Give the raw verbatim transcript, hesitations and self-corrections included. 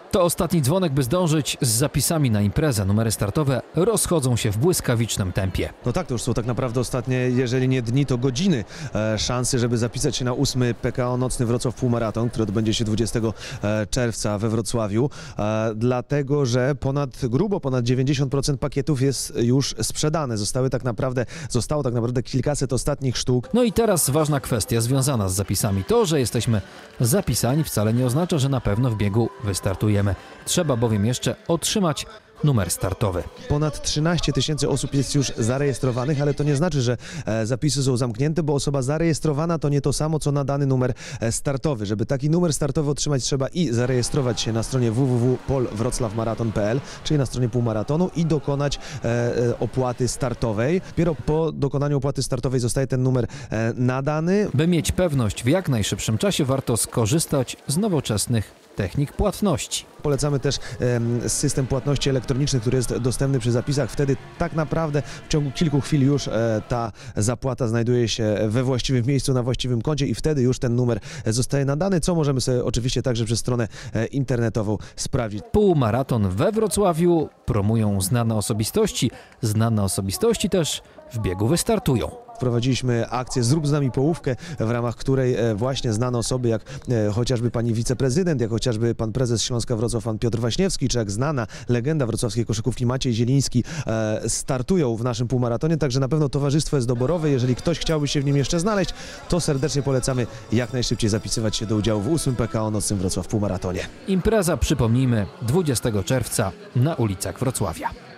To ostatni dzwonek, by zdążyć z zapisami na imprezę. Numery startowe rozchodzą się w błyskawicznym tempie. No tak, to już są tak naprawdę ostatnie, jeżeli nie dni, to godziny e, szansy, żeby zapisać się na ósmy P K O Nocny Wrocław Półmaraton, który odbędzie się dwudziestego czerwca we Wrocławiu, e, dlatego że ponad, grubo ponad dziewięćdziesiąt procent pakietów jest już sprzedane. Zostały tak naprawdę, zostało tak naprawdę kilkaset ostatnich sztuk. No i teraz ważna kwestia związana z zapisami. To, że jesteśmy zapisani, wcale nie oznacza, że na pewno w biegu wystartujemy. Trzeba bowiem jeszcze otrzymać numer startowy. Ponad trzynaście tysięcy osób jest już zarejestrowanych, ale to nie znaczy, że e, zapisy są zamknięte, bo osoba zarejestrowana to nie to samo, co nadany numer e, startowy. Żeby taki numer startowy otrzymać, trzeba i zarejestrować się na stronie w w w kropka pol wrocław maraton kropka p l, czyli na stronie półmaratonu, i dokonać e, e, opłaty startowej. Dopiero po dokonaniu opłaty startowej zostaje ten numer e, nadany. By mieć pewność w jak najszybszym czasie, warto skorzystać z nowoczesnych technik płatności. Polecamy też e, system płatności elektronicznych, który jest dostępny przy zapisach. Wtedy tak naprawdę w ciągu kilku chwil już e, ta zapłata znajduje się we właściwym miejscu, na właściwym koncie, i wtedy już ten numer zostaje nadany, co możemy sobie oczywiście także przez stronę e, internetową sprawdzić. Półmaraton we Wrocławiu promują znane osobistości. Znane osobistości też w biegu wystartują. Wprowadziliśmy akcję Zrób z nami połówkę, w ramach której właśnie znane osoby, jak chociażby pani wiceprezydent, jak chociażby pan prezes Śląska Wrocław, pan Piotr Waśniewski, czy jak znana legenda wrocławskiej koszykówki Maciej Zieliński, startują w naszym półmaratonie, także na pewno towarzystwo jest doborowe. Jeżeli ktoś chciałby się w nim jeszcze znaleźć, to serdecznie polecamy jak najszybciej zapisywać się do udziału w ósmym P K O Nocnym Wrocław Półmaratonie. Impreza, przypomnijmy, dwudziestego czerwca na ulicach Wrocławia.